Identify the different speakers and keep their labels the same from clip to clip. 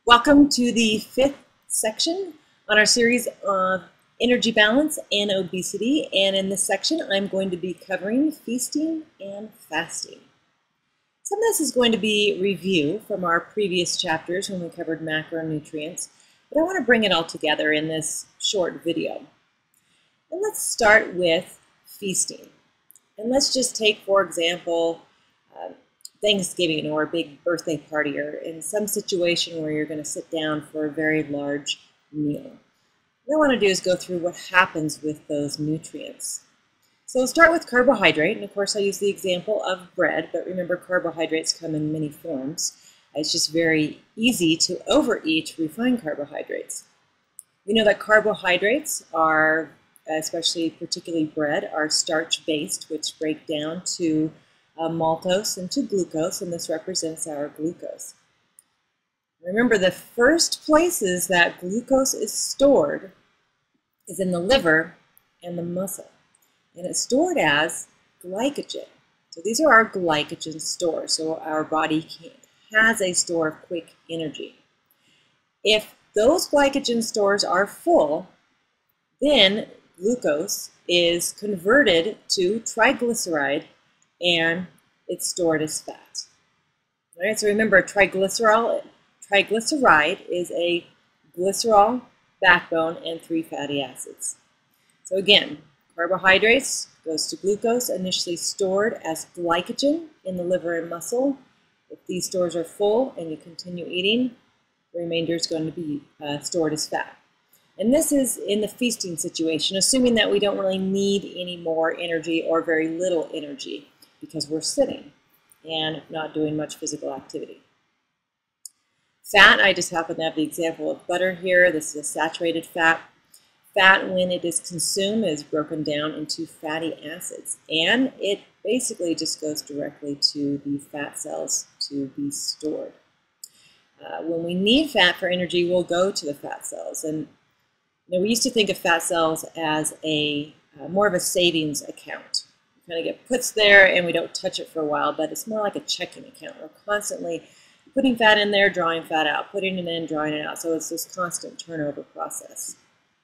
Speaker 1: Welcome to the fifth section on our series of energy balance and obesity. And in this section, I'm going to be covering feasting and fasting. Some of this is going to be review from our previous chapters when we covered macronutrients, but I want to bring it all together in this short video. And let's start with feasting. And let's just take, for example, Thanksgiving or a big birthday party or in some situation where you're going to sit down for a very large meal. What I want to do is go through what happens with those nutrients. So we'll start with carbohydrate, and of course I use the example of bread, but remember carbohydrates come in many forms. It's just very easy to overeat refined carbohydrates. We know that carbohydrates are, especially particularly bread, are starch-based, which break down to maltose and to glucose, and this represents our glucose. Remember, the first places that glucose is stored is in the liver and the muscle, and it's stored as glycogen. So these are our glycogen stores, so our body has a store of quick energy. If those glycogen stores are full, then glucose is converted to triglyceride and it's stored as fat. All right, so remember, triglyceride is a glycerol backbone and 3 fatty acids. So again, carbohydrates goes to glucose, initially stored as glycogen in the liver and muscle. If these stores are full and you continue eating, the remainder is going to be stored as fat. And this is in the feasting situation, assuming that we don't really need any more energy or very little energy, because we're sitting and not doing much physical activity. Fat, I just happen to have the example of butter here. This is a saturated fat. Fat, when it is consumed, is broken down into fatty acids, and it basically just goes directly to the fat cells to be stored. When we need fat for energy, we'll go to the fat cells. And we used to think of fat cells as a more of a savings account. Kind of get puts there and we don't touch it for a while, but it's more like a checking account. We're constantly putting fat in there, drawing fat out, putting it in, drawing it out. So it's this constant turnover process.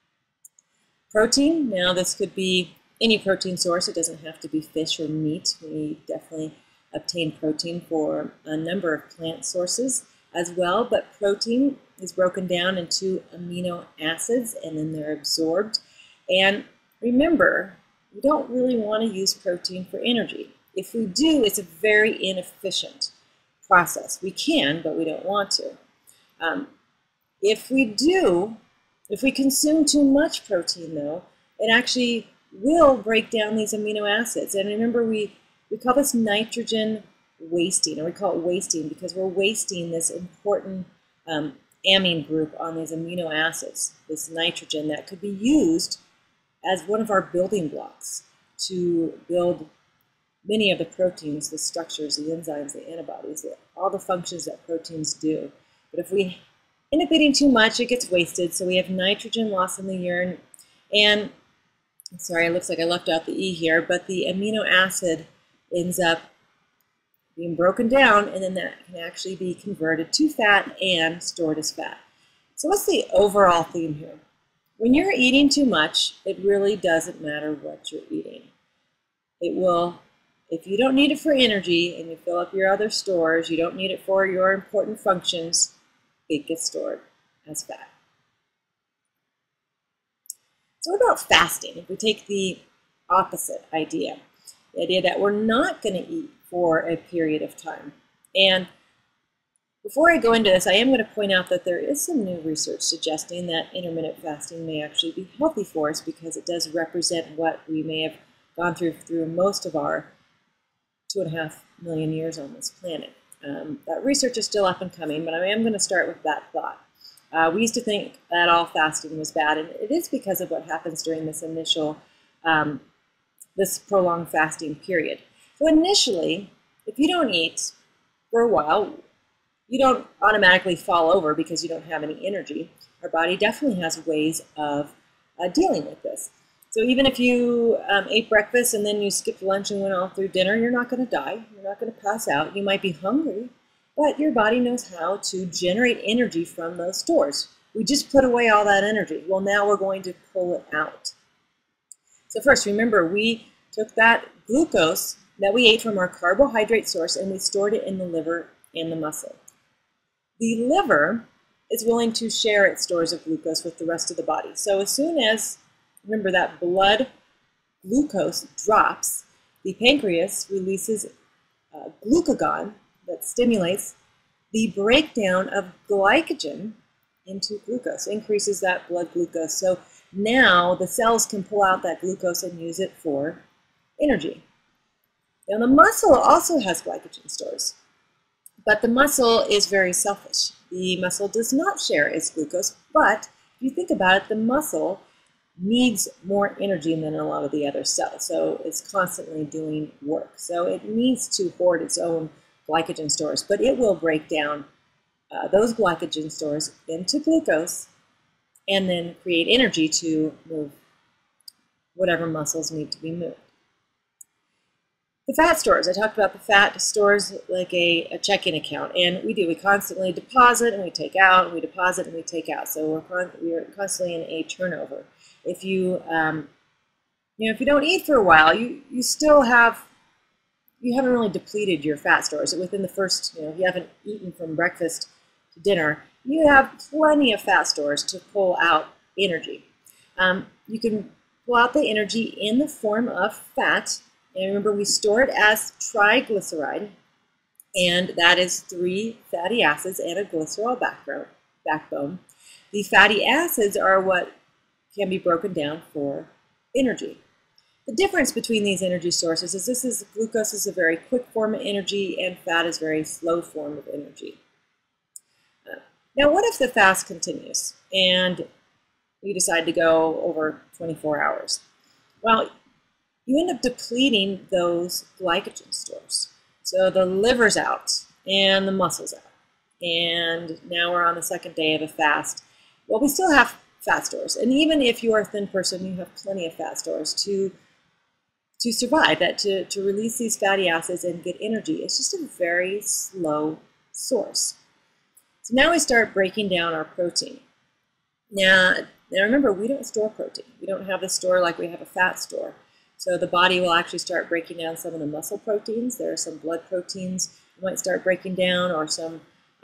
Speaker 1: Protein, now this could be any protein source. It doesn't have to be fish or meat. We definitely obtain protein for a number of plant sources as well, but protein is broken down into amino acids and then they're absorbed. And remember, we don't really want to use protein for energy. If we do, it's a very inefficient process. We can, but we don't want to. If we consume too much protein, though, it actually will break down these amino acids. And remember, we call this nitrogen wasting, or we call it wasting because we're wasting this important amine group on these amino acids, this nitrogen that could be used as one of our building blocks to build many of the proteins, the structures, the enzymes, the antibodies, all the functions that proteins do. But if we end up eating too much, it gets wasted, so we have nitrogen loss in the urine. And, sorry, it looks like I left out the E here, but the amino acid ends up being broken down, and then that can actually be converted to fat and stored as fat. So what's the overall theme here? When you're eating too much, it really doesn't matter what you're eating. It will, if you don't need it for energy and you fill up your other stores, you don't need it for your important functions, it gets stored as fat. So what about fasting? If we take the opposite idea, the idea that we're not going to eat for a period of time. And before I go into this, I am going to point out that there is some new research suggesting that intermittent fasting may actually be healthy for us because it does represent what we may have gone through most of our 2.5 million years on this planet. That research is still up and coming, but I am going to start with that thought. We used to think that all fasting was bad, and it is because of what happens during this initial, this prolonged fasting period. So initially, if you don't eat for a while, you don't automatically fall over because you don't have any energy. Our body definitely has ways of dealing with this. So even if you ate breakfast and then you skipped lunch and went all through dinner, you're not going to die. You're not going to pass out. You might be hungry, but your body knows how to generate energy from those stores. We just put away all that energy. Well, now we're going to pull it out. So first, remember, we took that glucose that we ate from our carbohydrate source and we stored it in the liver and the muscle. The liver is willing to share its stores of glucose with the rest of the body. So as soon as, remember, that blood glucose drops, the pancreas releases glucagon that stimulates the breakdown of glycogen into glucose, increases that blood glucose. So now the cells can pull out that glucose and use it for energy. Now the muscle also has glycogen stores, but the muscle is very selfish. The muscle does not share its glucose, but if you think about it, the muscle needs more energy than a lot of the other cells, so it's constantly doing work. So it needs to hoard its own glycogen stores, but it will break down those glycogen stores into glucose and then create energy to move whatever muscles need to be moved. The fat stores, I talked about the fat stores like a checking account, and we constantly deposit and we take out, and we deposit and we take out. So we're constantly in a turnover. If you if you don't eat for a while, you haven't really depleted your fat stores. Within the first, if you haven't eaten from breakfast to dinner, you have plenty of fat stores to pull out energy. You can pull out the energy in the form of fat. And remember, we store it as triglyceride, and that is 3 fatty acids and a glycerol backbone. The fatty acids are what can be broken down for energy. The difference between these energy sources is glucose is a very quick form of energy and fat is a very slow form of energy. Now, what if the fast continues and you decide to go over 24 hours? Well, you end up depleting those glycogen stores. So the liver's out and the muscle's out. And now we're on the second day of a fast. Well, we still have fat stores. And even if you're a thin person, you have plenty of fat stores to survive, to release these fatty acids and get energy. It's just a very slow source. So now we start breaking down our protein. Now remember, we don't store protein. We don't have a store like we have a fat store. So the body will actually start breaking down some of the muscle proteins. There are some blood proteins you might start breaking down, or some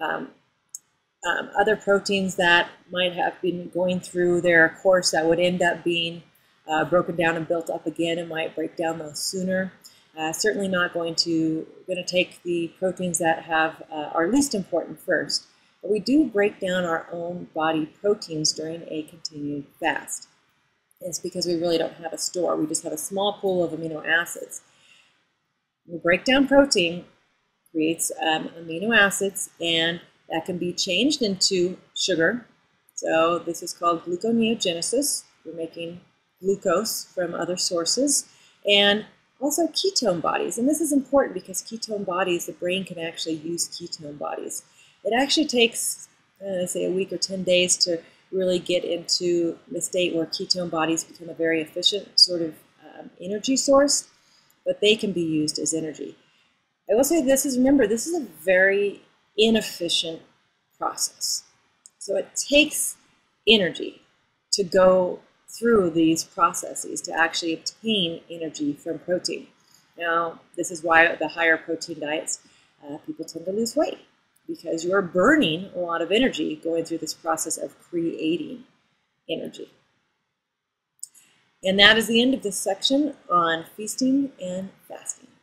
Speaker 1: other proteins that might have been going through their course that would end up being broken down and built up again, and might break down those sooner. Certainly not going to take the proteins that are least important first. But we do break down our own body proteins during a continued fast. It's because we really don't have a store. We just have a small pool of amino acids. We break down protein, creates amino acids, and that can be changed into sugar. So this is called gluconeogenesis. We're making glucose from other sources, and also ketone bodies. And this is important because ketone bodies, the brain can actually use ketone bodies. It actually takes, say, a week or 10 days to really get into the state where ketone bodies become a very efficient sort of energy source, but they can be used as energy. I will say remember, this is a very inefficient process. So it takes energy to go through these processes to actually obtain energy from protein. Now, this is why the higher protein diets, people tend to lose weight, because you're burning a lot of energy going through this process of creating energy. And that is the end of this section on feasting and fasting.